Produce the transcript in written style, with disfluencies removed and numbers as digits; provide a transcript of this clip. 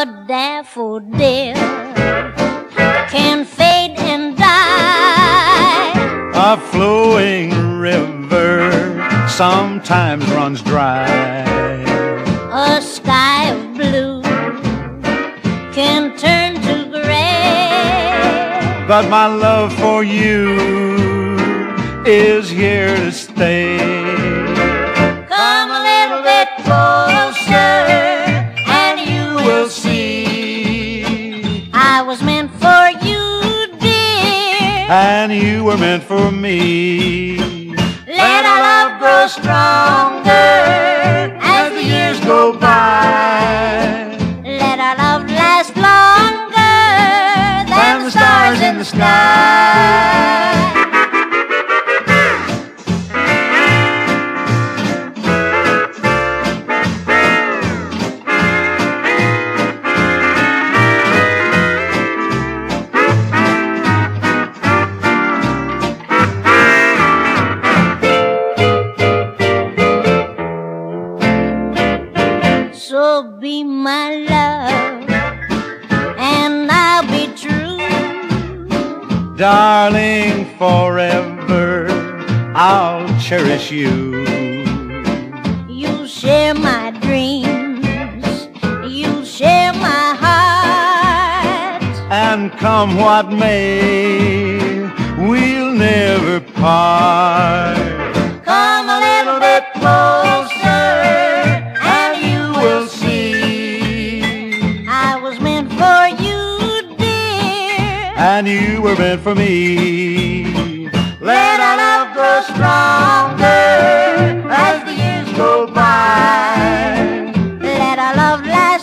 a daffodil can fade and die. A flowing river sometimes runs dry. A sky of blue can turn to gray. But my love for you is here to stay. Come a little bit closer and you will see I was meant for you, dear, and you were meant for me. let our love grow stronger as the years go by. Let our love last longer than the stars in the sky. So be my love, and I'll be true. Darling, forever I'll cherish you. You share my dreams, you share my heart. And come what may, we'll never part. Come a little bit closer and you will see I was meant for you, dear, And you were meant for me. let our love grow stronger as the years go by. Let our love last